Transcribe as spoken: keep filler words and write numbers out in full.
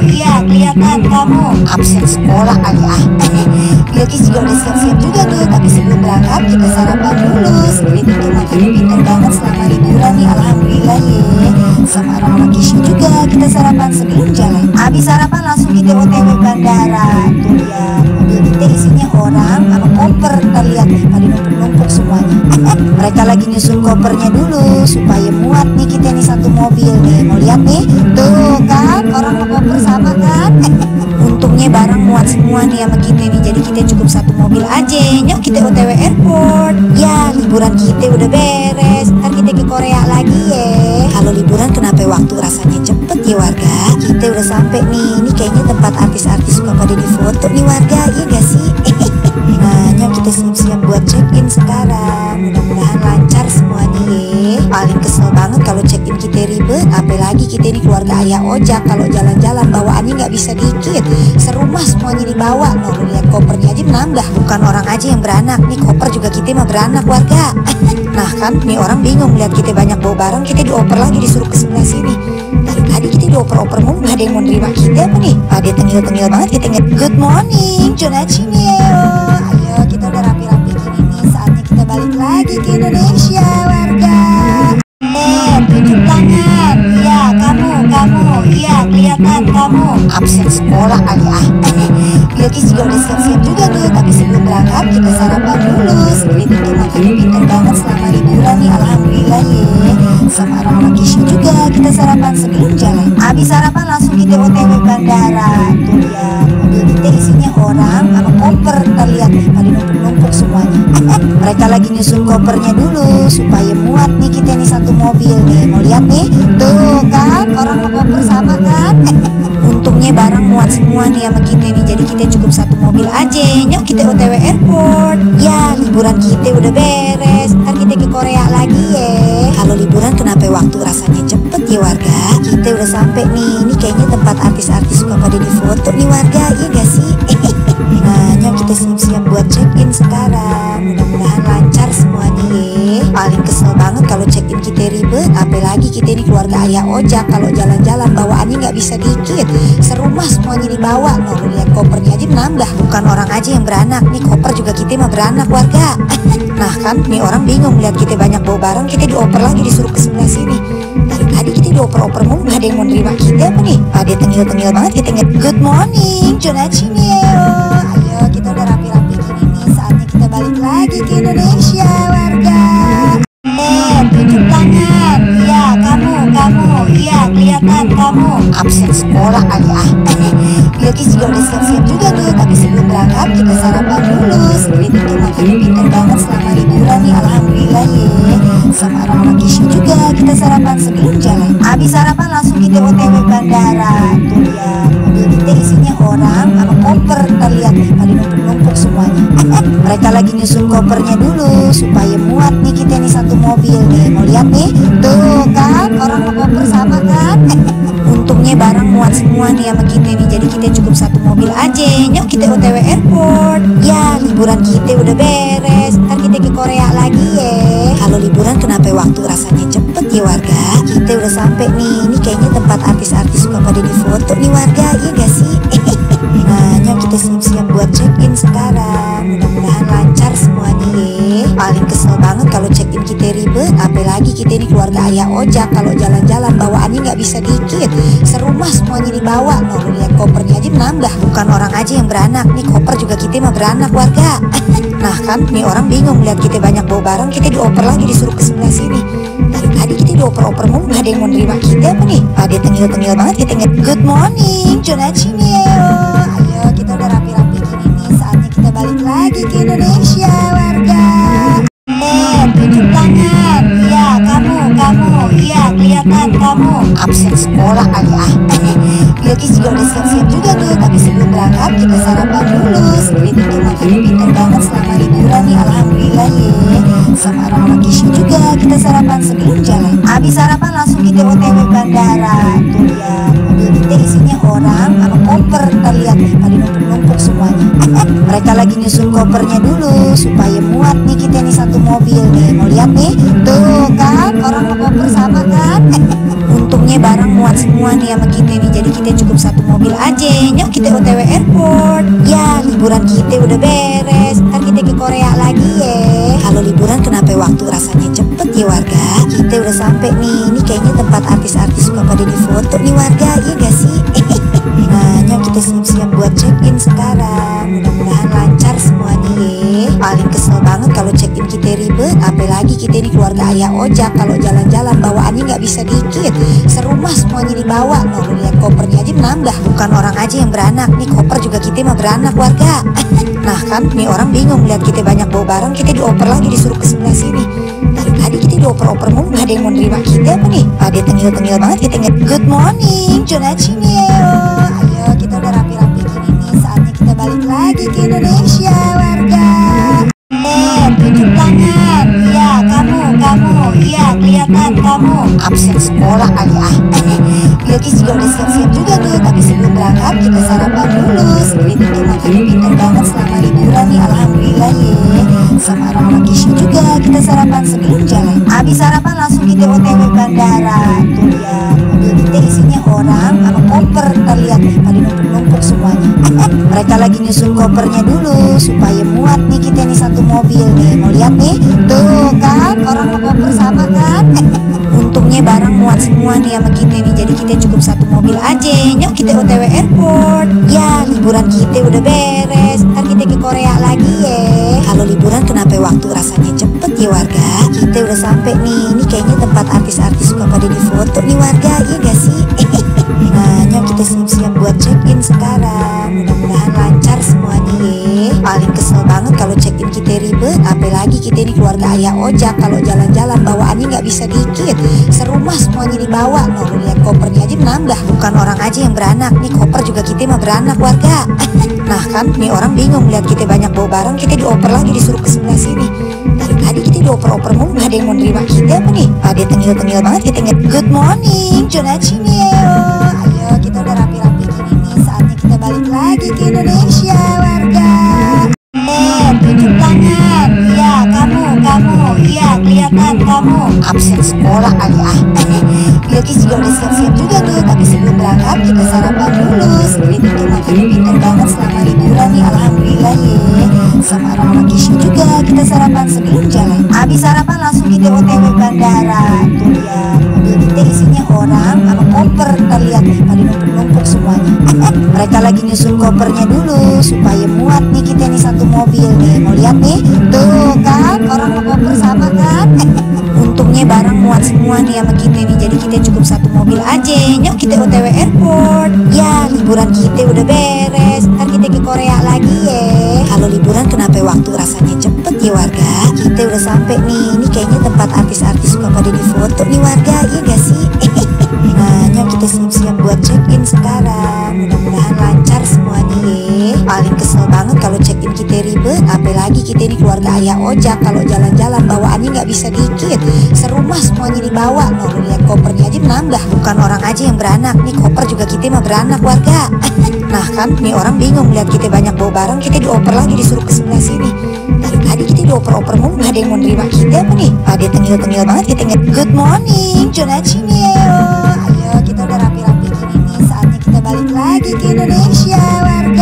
iya kelihatan kamu absen sekolah kali ah. Bilkis juga udah siap-siap juga tuh, tapi sebelum berangkat kita sarapan dulu. Sekalian itu makannya pintar banget selama liburan nih, alhamdulillah ya. Sama orang-orang Kishu juga kita sarapan sebelum jalan. Habis sarapan langsung kita O T W bandara. Tuh lihat mobil kita isinya orang sama koper, terlihat nih pada numpuk-numpuk semuanya. Mereka lagi nyusun kopernya dulu supaya muat nih kita nih satu mobil nih. Mau lihat nih, tuh kan orang sama koper sama kan. Untungnya barang muat semua nih sama kita nih, jadi kita cukup satu mobil aja. Nyok kita O T W airport. Ya liburan kita udah beres, ntar kita ke Korea lagi ya. Kalau liburan kenapa waktu rasanya cepet ya warga. Kita udah sampai nih, ini kayaknya tempat artis-artis suka pada di foto nih warga, iya gak sih? Nah nyok kita siap-siap buat check-in sekarang. Mudah-mudahan lancar semuanya ya. Paling kesel banget kalau check-in kita ribet, apalagi kita ini keluarga ayah ojak. Kalau jalan-jalan bawaannya nggak bisa dikit, serumah semuanya dibawa. Noh lihat kopernya aja menambah, bukan orang aja yang beranak nih, koper juga kita mah beranak warga. Nah kan nih orang bingung lihat kita banyak bawa barang, kita dioper lagi disuruh ke sebelah sini. Dari tadi kita dioper-oper mulu, nggak ada yang mau nerima kita apa nih? Pada tengil-tengil banget kita nge good morning Jonachineo. Ayo kita udah rapi-rapi gini nih, saatnya kita balik lagi ke Indonesia warga. Eh tunjuk tangan, iya kamu, kamu, iya kelihatan kamu absen sekolah kali ah. Bilkis juga udah siap-siap juga tuh, tapi sebelum berangkat kita sarapan dulu. Sekalian itu makannya pintar banget selama liburan nih, alhamdulillah ya. Sama orang-orang Kishu juga kita sarapan sebelum jalan. Habis sarapan langsung kita O T W bandara. Tuh lihat mobil kita isinya orang sama koper, terlihat nih pada numpuk-numpuk semuanya. Mereka lagi nyusun kopernya dulu supaya muat nih kita nih satu mobil nih. Mau lihat nih, tuh kan orang sama koper sama kan. Untungnya barang muat semua nih sama kita nih, jadi kita cukup satu mobil aja. Nyok kita O T W airport. Ya liburan kita udah beres, ntar kita ke Korea lagi ya. Kalau liburan kenapa waktu rasanya cepet ya warga. Kita udah sampai nih, ini kayaknya tempat artis-artis suka pada di foto nih warga, iya gak sih? Nah nyok kita siap-siap buat check-in sekarang. Mudah-mudahan lancar semuanya ya. Paling kesel banget kalau check-in kita ribet, apalagi kita ini keluarga ayah ojak. Kalau jalan-jalan bawaannya nggak bisa dikit, serumah semuanya dibawa. Noh lihat kopernya aja menambah, bukan orang aja yang beranak nih, koper juga kita mah beranak warga. Nah kan nih orang bingung lihat kita banyak bawa barang, kita dioper lagi disuruh ke sebelah sini. Dari tadi kita dioper-oper mulu, nggak ada yang mau nerima kita apa nih? Pada tengil-tengil banget kita nge good morning Jonachineo. Ayo kita udah rapi-rapi gini nih, saatnya kita balik lagi ke Indonesia warga. Eh tunjuk tangan, iya kamu, kamu, iya kelihatan kamu absen sekolah kali ah. Bilkis juga udah siap-siap juga tuh, tapi sebelum berangkat kita sarapan dulu. Sekalian itu makannya pintar banget selama liburan nih, alhamdulillah ya. Sama orang-orang Kishu juga kita sarapan sebelum jalan. Habis sarapan langsung kita O T W bandara. Tuh lihat mobil kita isinya orang sama koper, terlihat nih pada numpuk-numpuk semuanya. Mereka lagi nyusun kopernya dulu supaya muat nih kita nih satu mobil nih. Mau lihat nih, tuh kan orang sama koper sama kan. Untungnya barang muat semua nih sama kita nih, jadi kita cukup satu mobil aja. Nyok kita O T W airport. Ya liburan kita udah beres, ntar kita ke Korea lagi ya. Kalau liburan kenapa waktu rasanya cepet ya warga. Kita udah sampai nih, ini kayaknya tempat artis-artis suka pada di foto nih warga, iya gak sih? Nah nyok kita siap-siap buat check-in sekarang. Mudah-mudahan lancar semuanya ya. Paling kesel banget kalau check-in kita ribet, apalagi kita ini keluarga ayah ojak. Kalau jalan-jalan bawaannya nggak bisa dikit, serumah semuanya dibawa. Noh lihat kopernya aja menambah, bukan orang aja yang beranak nih, koper juga kita mah beranak warga. Nah kan nih orang bingung lihat kita banyak bawa barang, kita dioper lagi disuruh ke sebelah sini. Dari tadi kita dioper-oper mulu, nggak ada yang mau nerima kita apa nih? Pada tengil-tengil banget kita nge good morning Jonachineo. Ayo kita udah rapi-rapi gini nih, saatnya kita balik lagi ke Indonesia warga. Eh tunjuk tangan, iya kamu, kamu, iya kelihatan kamu absen sekolah kali ah. Bilkis juga udah siap-siap juga tuh, tapi sebelum berangkat kita sarapan dulu. Sekalian itu makannya pintar banget selama liburan nih, alhamdulillah ya. Sama orang-orang Kishu juga kita sarapan sebelum jalan. Habis sarapan langsung kita O T W bandara. Tuh lihat mobil kita isinya orang sama koper, terlihat nih pada numpuk-numpuk semuanya. Mereka lagi nyusun kopernya dulu supaya muat nih kita nih satu mobil nih. Mau lihat nih, tuh kan orang sama koper sama kan. Untungnya barang muat muat semua nih sama kita nih, jadi kita cukup satu mobil aja. Nyok kita O T W airport. Ya liburan kita udah beres, ntar kita ke Korea lagi ya. Kalau liburan kenapa waktu rasanya cepet ya warga. Kita udah sampai nih, ini kayaknya tempat artis-artis suka pada di foto nih warga, iya gak sih? Nah nyok kita siap-siap buat check-in sekarang. Mudah-mudahan lancar semuanya ya. Paling kesel banget kalau check-in kita ribet, apalagi kita ini keluarga ayah ojak. Kalau jalan-jalan bawaannya nggak bisa dikit, serumah semuanya dibawa. Noh lihat kopernya aja menambah, bukan orang aja yang beranak nih, koper juga kita mah beranak warga. Nah kan nih orang bingung lihat kita banyak bawa barang, kita dioper lagi disuruh ke sebelah sini. Dari tadi kita dioper-oper mulu, nggak ada yang mau nerima kita apa nih? Pada tengil-tengil banget kita inget. Good morning Jonachineo. Ayo kita udah rapi-rapi gini nih, saatnya kita balik lagi ke Indonesia warga. Eh, tunjuk tangan. Iya, kamu, kamu. Iya, kelihatan kamu. Absen sekolah kali ah. Bilkis juga udah siap-siap juga nih, tapi sebelum berangkat kita sarapan dulu. Sekalian itu makannya pintar banget selama liburan nih, alhamdulillah ya. Sama anak-anak Kisha juga kita sarapan sebelum jalan. Habis sarapan langsung kita O T W bandara. Tuh lihat, mobil kita isinya orang sama koper. Terlihat nih, pada numpuk-numpuk semuanya. Mereka lagi nyusun kopernya dulu supaya muat nih kita nih satu mobil nih. Mau lihat nih, tuh kan orang mau koper sama kan. Untungnya barang muat semua nih sama kita nih, jadi kita cukup satu mobil aja. Nyok kita O T W airport. Ya liburan kita udah beres, ntar kita ke Korea lagi ya. Kalau liburan kenapa waktu rasanya cepet ya warga. Kita udah sampai nih, ini kayaknya tempat artis-artis suka pada di foto nih warga, iya gak sih? Nah nyok kita siap-siap buat check-in sekarang. Mudah-mudahan lancar semuanya ya. Paling kesel banget kalau check-in kita ribet, apalagi kita ini keluarga ayah ojak. Kalau jalan-jalan bawaannya nggak bisa dikit, serumah semuanya dibawa. Noh lihat kopernya aja menambah, bukan orang aja yang beranak nih, koper juga kita mah beranak warga. Nah kan nih orang bingung lihat kita banyak bawa barang, kita dioper lagi disuruh ke sebelah sini. Dari tadi kita dioper-oper mulu, nggak ada yang mau nerima kita apa nih? Pada tengil-tengil banget kita inget. Good morning Jonachineo. Ayo kita udah rapi-rapi gini nih, saatnya kita balik lagi ke Indonesia warga. Eh, tunjuk tangan. Iya, kamu, kamu. Iya, kelihatan kamu. Absen sekolah kali ah. Bilkis juga udah siap-siap juga nih, tapi sebelum berangkat kita sarapan dulu. Sekalian itu makannya pintar banget selama liburan nih, alhamdulillah ya. Sama anak-anak Kisha juga kita sarapan sebelum jalan. Habis sarapan langsung kita O T W bandara. Tuh lihat, mobil kita isinya orang sama koper. Terlihat nih, pada numpuk-numpuk semuanya. Mereka lagi nyusun kopernya dulu supaya muat nih kita nih satu mobil nih. Mau lihat nih, tuh kan orang mau koper sama kan. Untungnya barang muat semua nih sama kita nih, jadi kita cukup satu mobil aja. Nyok kita O T W airport. Ya liburan kita udah beres, ntar kita ke Korea lagi ya. Kalau liburan kenapa waktu rasanya cepet ya warga. Kita udah sampai nih, ini kayaknya tempat artis-artis suka pada di foto nih warga, iya gak sih? Nah nyok kita siap-siap buat check-in sekarang. Mudah-mudahan lancar semuanya ya. Paling kesel banget kalau check-in kita ribet, apalagi kita ini keluarga ayah ojak. Kalau jalan-jalan bawaannya nggak bisa dikit, serumah semuanya dibawa. Noh lihat kopernya aja menambah, bukan orang aja yang beranak nih, koper juga kita mah beranak warga. Nah kan nih orang bingung lihat kita banyak bawa barang, kita dioper lagi disuruh ke sebelah sini. Dari tadi kita dioper-oper mulu, nggak ada yang mau nerima kita apa nih? Pada tengil-tengil banget kita inget. Good morning Jonachineo. Ayo kita udah rapi-rapi gini nih, saatnya kita balik lagi ke Indonesia warga.